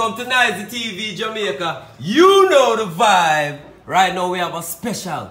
welcome to Nizy TV Jamaica. You know the vibe. Right now we have a special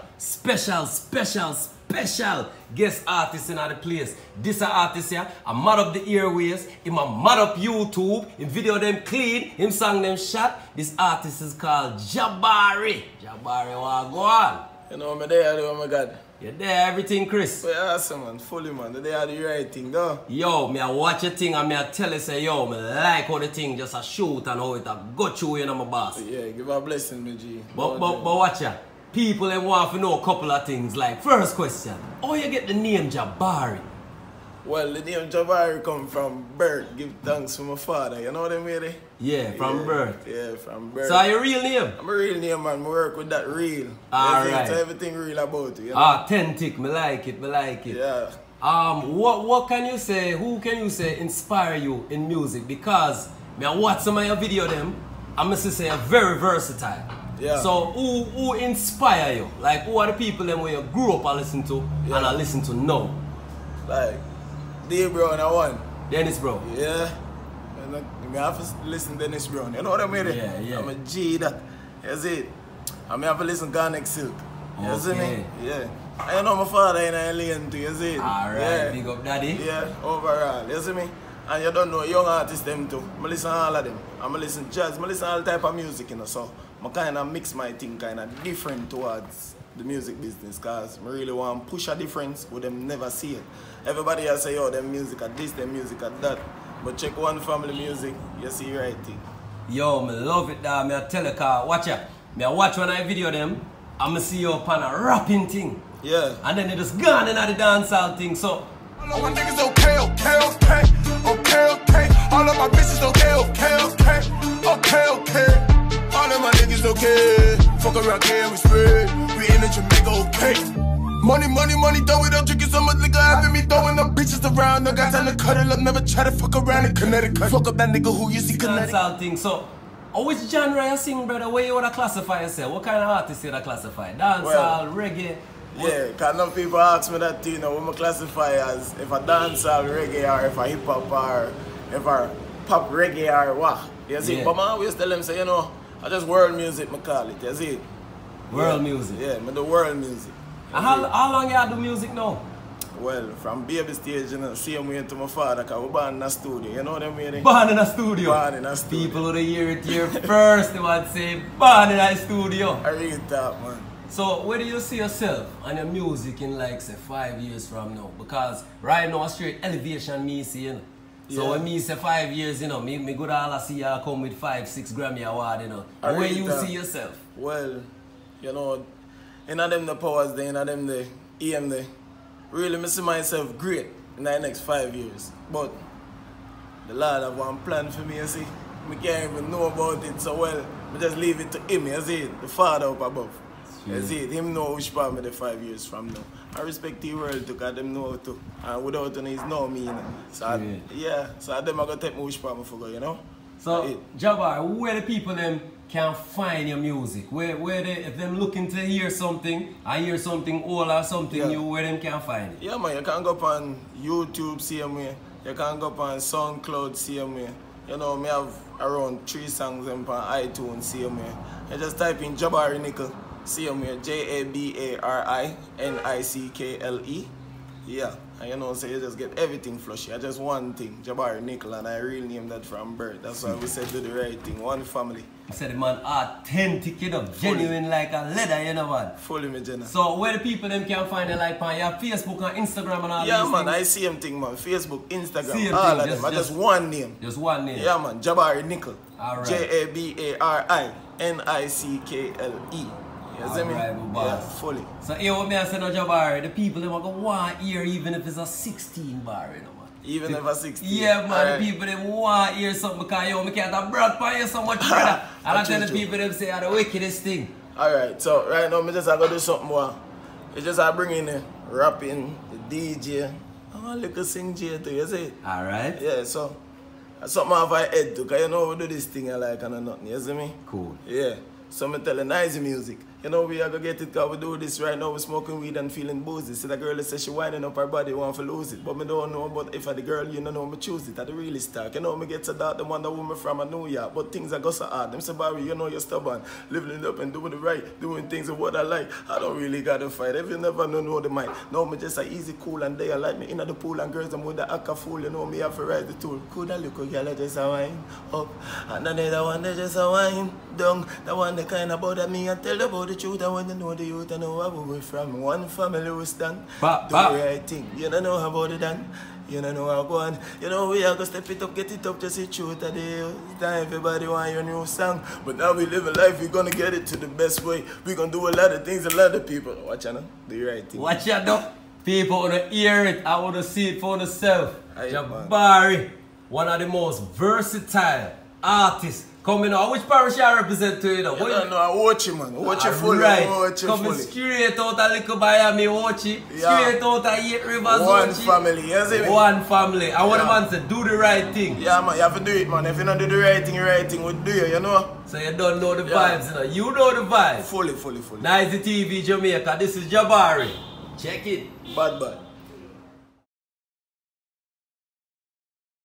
guest artist in the place. This artist here, I mad up the airways, him a mad up YouTube, him video them clean, him song them shot. This artist is called Jabari. Jabari, what go on? You know me there, oh my God. You there, everything, Chris? Well, awesome, man. Fully, man. They are the right thing, though. Yo, me I watch a thing and me I tell you, say, yo, me like how the thing just a shoot and how it a go through, you know, my boss. Yeah, give a blessing, me G. But watch ya. People they want to know a couple of things. Like, first question, how you get the name Jabari? Well, the name Jabari come from birth. Give thanks for my father. You know what I mean? Yeah, from birth. Yeah, from birth. So, your real name? I'm a real name, man. I work with that real. Alright. So everything real about it. You know? Authentic. Me like it. Yeah. What can you say? Who can you say inspire you in music? Because me I watch some of your video them. I must say you're very versatile. Yeah. So who inspire you? Like who are the people them where you grew up and listen to and I listen to now? Like Dave Brown, I won. Dennis Brown. Yeah. I have to listen to Dennis Brown. You know what I mean? Yeah. I'm a G that. You see it? I have to listen to Garnet Silk. You see me? Yeah. I know my father in a lane too, you see it? Alright, yeah. big up daddy. Yeah, overall. You see me? And you don't know young artists them too. I listen to all of them. I listen to jazz, I listen to all type of music, you know. So I kind of mix my thing kind of different towards the music business because I really want to push a difference with them never see it. Everybody else say, oh, them music at this, them music at that. But check one family music, you see the right thing. Yo, me love it that me I tell you, cause watch ya. Me I watch when I video them, I'ma see you up on a rapping thing. Yeah. And then they just gone in the dancehall thing. So all of my niggas okay. All of my bitches okay. All of my niggas okay. Fuck around, can we spread? We in Jamaica, okay. Money, throw it up, drinking so much liquor, having me throwing up bitches around. No got time to cuddle up, never try to fuck around in Connecticut. Fuck up that nigga who you see Connecticut. Dancehall thing. So, which genre you sing, brother? Where you wanna classify yourself? What kind of artist you wanna classify? Dancehall, reggae? Yeah, because some people ask me that, you know, what I classify as if I dancehall, reggae, or if I hip hop, or if I pop reggae, or what. You see? Yeah. But I always tell them, say, you know, I just world music, I call it. You see? World music? Yeah, I do world music. And how long you do music now? Well, from baby stage, you know, same way to my father, because we born in a studio, you know what I mean? Born in a studio? Born in a studio. People would hear it here first, they would say, born in a studio. I read that, man. So, where do you see yourself and your music in like, say, 5 years from now? Because right now, straight elevation me see, you know. So when me say 5 years, you know, me good all I see you come with 5-6 Grammy award, you know. Where you see yourself? Well, you know, in them the powers there, in them the EM there. Really, I see myself great in the next 5 years. But the Lord have one plan for me, you see. I can't even know about it so well. I just leave it to him, you see, the Father up above. You see it, him know which part of the 5 years from now. I respect the world too, because them know too. And without him, he's no me, you know. So so them are going to take me which part I forgot, you know. So, Jabari, where the people them can find your music? Where they, if them looking to hear something, I hear something old or something new, where them can find it? Yeah, man, you can go up on YouTube, same way. You can go up on SoundCloud, same way. You know, me have around 3 songs on iTunes, same way. You just type in Jabari Nickel, same way, JABARINICKLE. Yeah, and you know, so you just get everything flushy. I just one thing, Jabari Nickel, and I really named that from birth. That's why we said do the right thing, one family. I said the man authentic, you know, genuine like a leather, you know, man. Fully me, Jenna. So where the people them can find it, like on your Facebook and Instagram and all these yeah, man, things? I see them thing, man. Facebook, Instagram, Same all thing, of them. I just one name. Just one name? Yeah, man, Jabari Nickel. Alright. JABARINICKLE. You see me? Yeah, fully. So here what me I say no Jabari, the people them are going to want to hear even if it's a 16 bar, you know, man. Even if a 16? Yeah, man, the people them want to hear something because yo, me can't have brag for you so much, brother. And I tell the people them say are the wickedest thing. Alright, so right now, I just going to do something more. It's just I bring in the rapping, the DJ. I want to little sing J too, you see? Alright. Yeah, so that's something off my head too, because you know we do this thing I like and nothing, you see me? Cool. Yeah. So I tell the Nizy music. You know, we are gonna get it because we do this right now. We're smoking weed and feeling boozy. See the girl that says she winding up her body, want to lose it. But me don't know, but if I the girl, you know, me choose it. I the really stark. You know, me get to that, the one that woman from a New York. But things are go so hard. Them say, Barry, you know you're stubborn. Living it up and doing it right. Doing things of what I like. I don't really gotta fight. If you never know the mic. No, me just a easy, cool and day. I like me in the pool and girls, I'm with the acca fool. You know, me have to ride the tool. Could I look a girl, just a wine up. And then the one that just a wine down. The one that kind of bother me and tell about the truth. I want to know the youth, I know where we from. One family we stand. Do the right thing. You don't know about it done. You don't know how go on. You know we are gonna step it up, get it up, just the truth of the time. Everybody want your new song. But now we live a life, we're gonna get it to the best way. We're gonna do a lot of things, a lot of people. Watch out, do the right thing. Watch out though. People wanna hear it, I wanna see it for themselves. Jabari, one of the most versatile artists. Coming out, which parish I represent to you know? You don't know, I watch you, man. Watch you fully. Right. Watch you Coming fully. straight out of Little Miami, watch it. Straight out of 8 Rivers, One family, you see me? One family. I want a man to do the right thing. Yeah, man, you have to do it, man. If you don't do the right thing will do you know? So you don't know the vibes, you know? You know the vibes. Fully. Nice TV Jamaica, this is Jabari. Check it. Bad.